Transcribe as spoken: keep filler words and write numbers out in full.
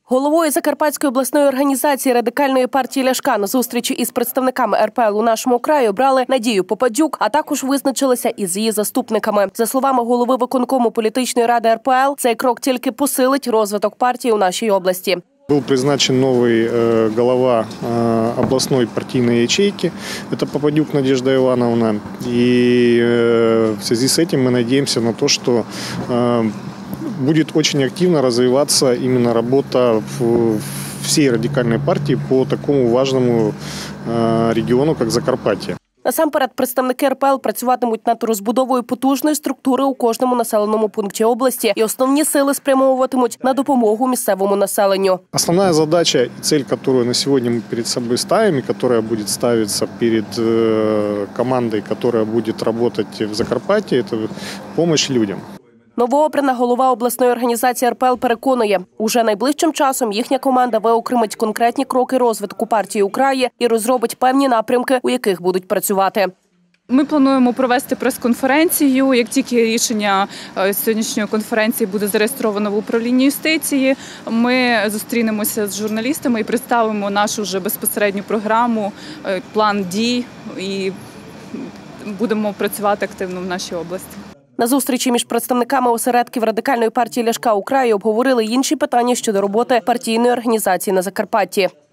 Головою Закарпатської обласної організації Радикальної партії Ляшка на зустрічі із представниками ер пе ел у нашому краї обрали Надію Попадюк, а також визначилися із її заступниками. За словами голови виконкому політичної ради ер пе ел, цей крок тільки посилить розвиток партії у нашій області. Был призначен новый э, глава э, областной партийной ячейки, это Попадюк Надежда Ивановна. И э, в связи с этим мы надеемся на то, что э, будет очень активно развиваться именно работа в, всей радикальной партии по такому важному э, региону, как Закарпаття. Насамперед, представники ер пе ел працюватимуть над розбудовою потужної структури у кожному населеному пункті області і основні сили спрямовуватимуть на допомогу місцевому населенню. Основная задача и цель, которую на сегодня мы перед собой ставим, и которая будет ставиться перед командой, которая будет работать в Закарпатье, это помощь людям. Новообрана голова обласної організації ер пе ел переконує, уже найближчим часом їхня команда виокремить конкретні кроки розвитку партії у краї і розробить певні напрямки, у яких будуть працювати. Ми плануємо провести прес-конференцію. Як тільки рішення сьогоднішньої конференції буде зареєстровано в управлінні юстиції, ми зустрінемося з журналістами і представимо нашу вже безпосередню програму, план дій і будемо працювати активно в нашій області. На зустрічі між представниками осередків Радикальної партії Ляшка у краї обговорили інші питання щодо роботи партійної організації на Закарпатті.